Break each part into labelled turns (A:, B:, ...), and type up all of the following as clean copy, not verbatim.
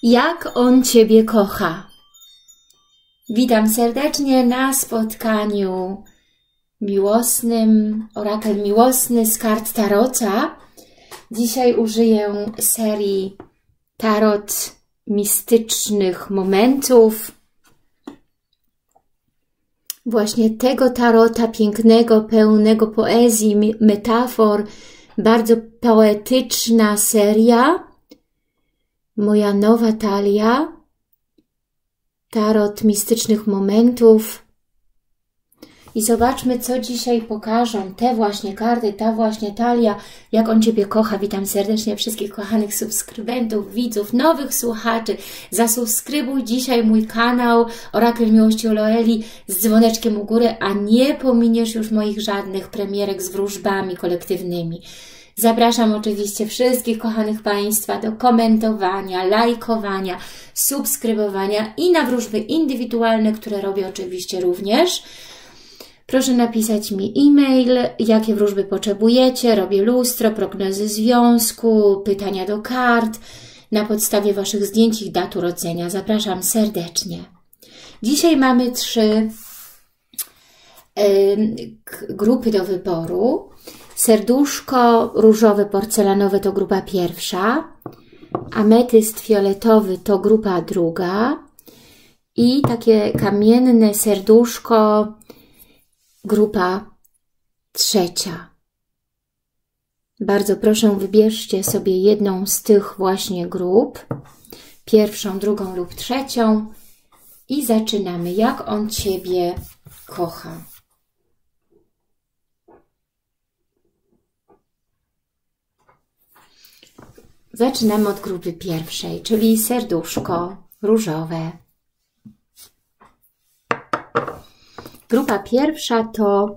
A: Jak on Ciebie kocha. Witam serdecznie na spotkaniu miłosnym, orakel miłosny z kart Tarota. Dzisiaj użyję serii tarot mistycznych momentów. Właśnie tego tarota pięknego, pełnego poezji, metafor, bardzo poetyczna seria. Moja nowa talia, tarot mistycznych momentów. I zobaczmy, co dzisiaj pokażą te właśnie karty, ta właśnie talia, jak on Ciebie kocha. Witam serdecznie wszystkich kochanych subskrybentów, widzów, nowych słuchaczy. Zasubskrybuj dzisiaj mój kanał Orakel Miłości Oloeli z dzwoneczkiem u góry, a nie pominiesz już moich żadnych premierek z wróżbami kolektywnymi. Zapraszam oczywiście wszystkich kochanych Państwa do komentowania, lajkowania, subskrybowania i na wróżby indywidualne, które robię oczywiście również. Proszę napisać mi e-mail, jakie wróżby potrzebujecie. Robię lustro, prognozy związku, pytania do kart na podstawie Waszych zdjęć i dat urodzenia. Zapraszam serdecznie. Dzisiaj mamy 3 grupy do wyboru. Serduszko różowe, porcelanowe to grupa pierwsza, ametyst fioletowy to grupa druga i takie kamienne serduszko grupa trzecia. Bardzo proszę, wybierzcie sobie jedną z tych właśnie grup, pierwszą, drugą lub trzecią i zaczynamy. Jak on Ciebie kocha. Zaczynamy od grupy pierwszej, czyli serduszko różowe. Grupa pierwsza to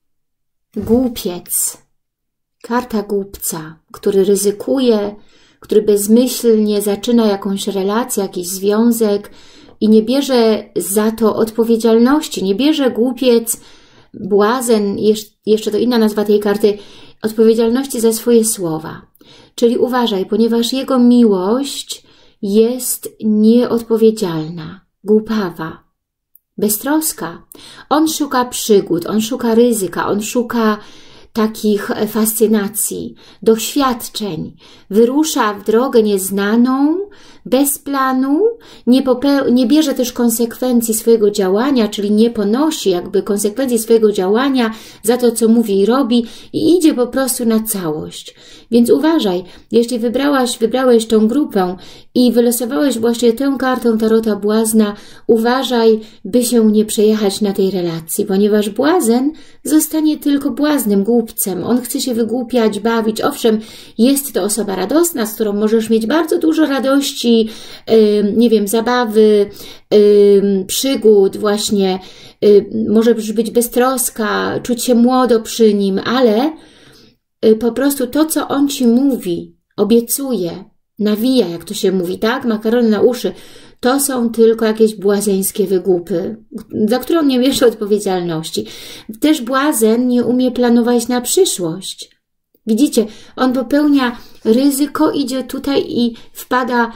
A: głupiec, karta głupca, który ryzykuje, który bezmyślnie zaczyna jakąś relację, jakiś związek i nie bierze za to odpowiedzialności, nie bierze głupiec, błazen, jeszcze to inna nazwa tej karty, odpowiedzialności za swoje słowa. Czyli uważaj, ponieważ jego miłość jest nieodpowiedzialna, głupawa, beztroska. On szuka przygód, on szuka ryzyka, on szuka takich fascynacji, doświadczeń. Wyrusza w drogę nieznaną, bez planu, nie bierze też konsekwencji swojego działania, czyli nie ponosi jakby konsekwencji swojego działania za to, co mówi i robi i idzie po prostu na całość. Więc uważaj, jeśli wybrałeś tą grupę i wylosowałeś właśnie tę kartę Tarota Błazna, uważaj, by się nie przejechać na tej relacji, ponieważ błazen zostanie tylko błaznem, głupcem. On chce się wygłupiać, bawić. Owszem, jest to osoba radosna, z którą możesz mieć bardzo dużo radości, nie wiem, zabawy, przygód właśnie, możesz być beztroska, czuć się młodo przy nim, ale po prostu to, co on Ci mówi, obiecuje, nawija, jak to się mówi, tak? Makarony na uszy, to są tylko jakieś błazeńskie wygłupy, za które on nie bierze odpowiedzialności. Też błazen nie umie planować na przyszłość. Widzicie, on popełnia ryzyko, idzie tutaj i wpada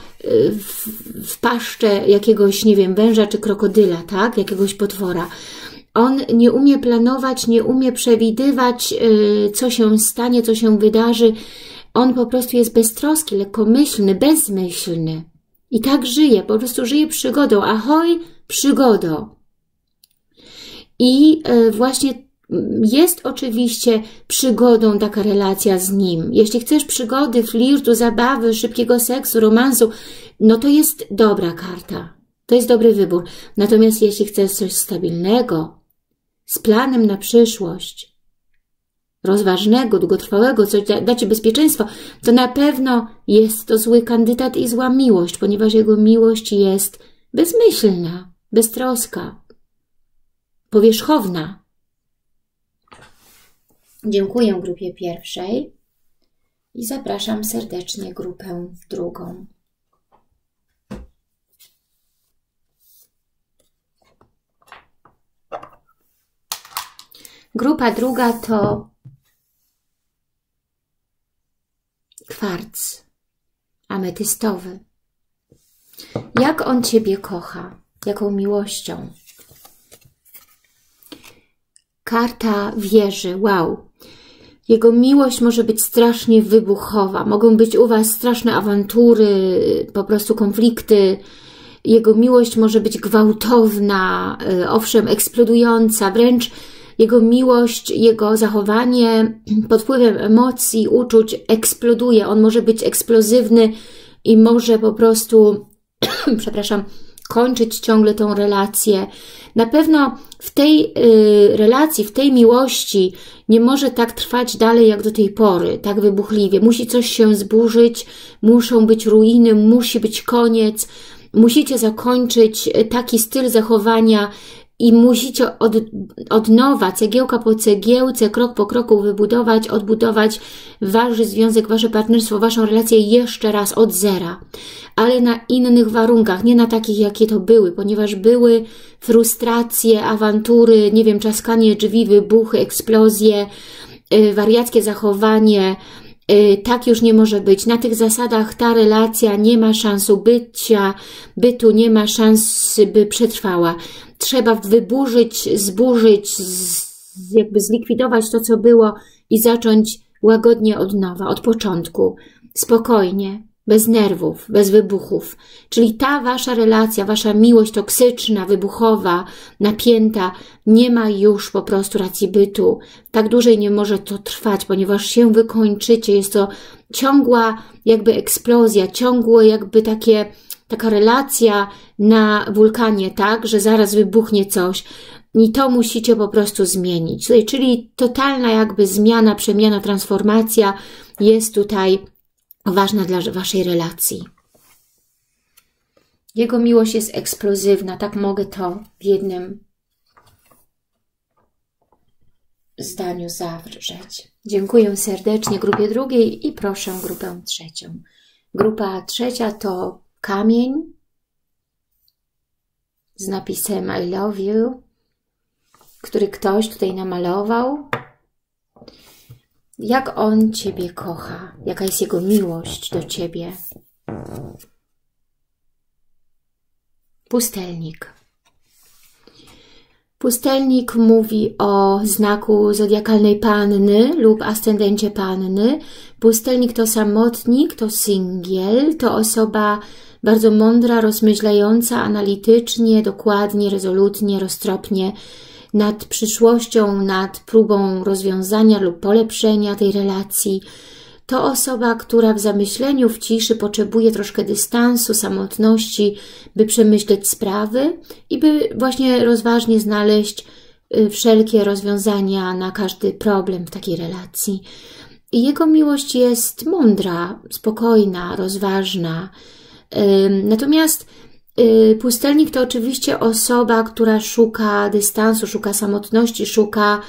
A: w paszczę jakiegoś, nie wiem, węża czy krokodyla, tak? Jakiegoś potwora. On nie umie planować, nie umie przewidywać, co się stanie, co się wydarzy. On po prostu jest beztroski, lekkomyślny, bezmyślny. I tak żyje, po prostu żyje przygodą. Ahoj, przygodo. I właśnie jest oczywiście przygodą taka relacja z nim. Jeśli chcesz przygody, flirtu, zabawy, szybkiego seksu, romansu, no to jest dobra karta. To jest dobry wybór. Natomiast jeśli chcesz coś stabilnego, z planem na przyszłość, rozważnego, długotrwałego, coś da Ci bezpieczeństwo, to na pewno jest to zły kandydat i zła miłość, ponieważ jego miłość jest bezmyślna, beztroska, powierzchowna. Dziękuję grupie pierwszej i zapraszam serdecznie grupę drugą. Grupa druga to kwarc ametystowy. Jak on Ciebie kocha? Jaką miłością? Karta wieży. Wow. Jego miłość może być strasznie wybuchowa. Mogą być u Was straszne awantury, po prostu konflikty. Jego miłość może być gwałtowna, owszem, eksplodująca. Wręcz jego miłość, jego zachowanie pod wpływem emocji, uczuć eksploduje. On może być eksplozywny i może po prostu, przepraszam, kończyć ciągle tą relację. Na pewno w tej relacji, w tej miłości nie może tak trwać dalej jak do tej pory, tak wybuchliwie. Musi coś się zburzyć, muszą być ruiny, musi być koniec. Musicie zakończyć taki styl zachowania i musicie od nowa, cegiełka po cegiełce, krok po kroku wybudować, odbudować Wasz związek, Wasze partnerstwo, Waszą relację jeszcze raz od zera. Ale na innych warunkach, nie na takich, jakie to były, ponieważ były frustracje, awantury, nie wiem, czaskanie drzwi, wybuchy, eksplozje, wariackie zachowanie. Tak już nie może być. Na tych zasadach ta relacja nie ma szans bytu, nie ma szans, by przetrwała. Trzeba wyburzyć, zburzyć, jakby zlikwidować to, co było i zacząć łagodnie od nowa, od początku, spokojnie, bez nerwów, bez wybuchów. Czyli ta Wasza relacja, Wasza miłość toksyczna, wybuchowa, napięta, nie ma już po prostu racji bytu. Tak dłużej nie może to trwać, ponieważ się wykończycie. Jest to ciągła jakby eksplozja, ciągłe jakby taka relacja na wulkanie, tak, że zaraz wybuchnie coś. I to musicie po prostu zmienić. Czyli totalna jakby zmiana, przemiana, transformacja jest tutaj ważna dla Waszej relacji. Jego miłość jest eksplozywna, tak mogę to w jednym zdaniu zawrzeć. Dziękuję serdecznie grupie drugiej i proszę grupę trzecią. Grupa trzecia to kamień z napisem I love you, który ktoś tutaj namalował. Jak on Ciebie kocha? Jaka jest jego miłość do Ciebie? Pustelnik. Pustelnik mówi o znaku zodiakalnej panny lub ascendencie panny. Pustelnik to samotnik, to singiel, to osoba bardzo mądra, rozmyślająca analitycznie, dokładnie, rezolutnie, roztropnie nad przyszłością, nad próbą rozwiązania lub polepszenia tej relacji. To osoba, która w zamyśleniu, w ciszy potrzebuje troszkę dystansu, samotności, by przemyśleć sprawy i by właśnie rozważnie znaleźć wszelkie rozwiązania na każdy problem w takiej relacji. I jego miłość jest mądra, spokojna, rozważna. Natomiast pustelnik to oczywiście osoba, która szuka dystansu, szuka samotności, szuka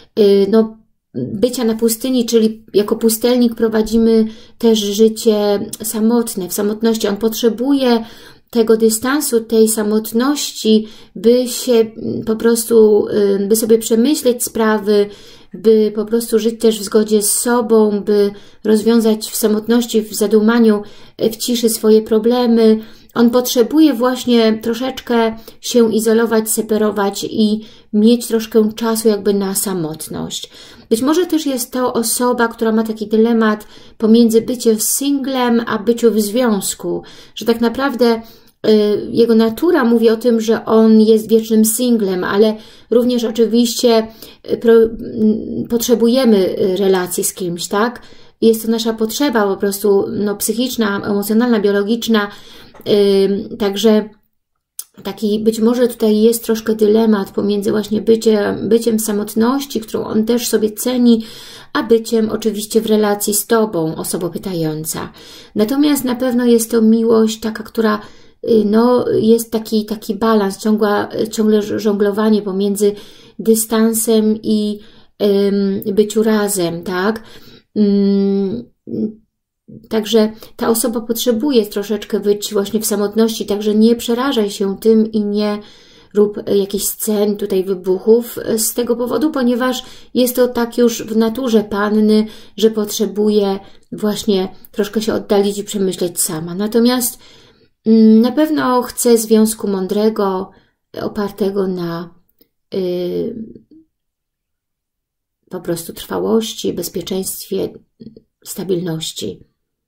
A: bycia na pustyni, czyli jako pustelnik prowadzimy też życie samotne, w samotności. On potrzebuje tego dystansu, tej samotności, by się po prostu, by sobie przemyśleć sprawy, by po prostu żyć też w zgodzie z sobą, by rozwiązać w samotności, w zadumaniu, w ciszy swoje problemy. On potrzebuje właśnie troszeczkę się izolować, separować i mieć troszkę czasu jakby na samotność. Być może też jest to osoba, która ma taki dylemat pomiędzy byciem singlem, a byciu w związku, że tak naprawdę jego natura mówi o tym, że on jest wiecznym singlem, ale również oczywiście potrzebujemy relacji z kimś, tak? Jest to nasza potrzeba po prostu psychiczna, emocjonalna, biologiczna, także taki być może tutaj jest troszkę dylemat pomiędzy właśnie byciem w samotności, którą on też sobie ceni, a byciem oczywiście w relacji z Tobą, osobą pytająca. Natomiast na pewno jest to miłość taka, która jest taki balans, ciągle żonglowanie pomiędzy dystansem i byciu razem, tak? Także ta osoba potrzebuje troszeczkę być właśnie w samotności, także nie przerażaj się tym i nie rób jakichś scen, tutaj wybuchów z tego powodu, ponieważ jest to tak już w naturze panny, że potrzebuje właśnie troszkę się oddalić i przemyśleć sama. Natomiast Na pewno chcę związku mądrego, opartego na po prostu trwałości, bezpieczeństwie, stabilności.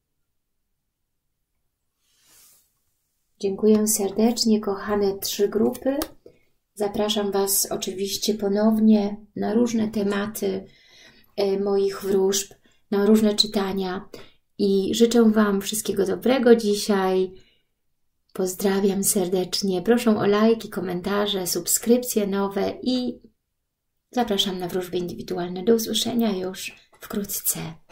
A: Dziękuję serdecznie, kochane 3 grupy. Zapraszam Was oczywiście ponownie na różne tematy moich wróżb, na różne czytania i życzę Wam wszystkiego dobrego dzisiaj. Pozdrawiam serdecznie. Proszę o lajki, komentarze, subskrypcje nowe i zapraszam na wróżby indywidualne. Do usłyszenia już wkrótce.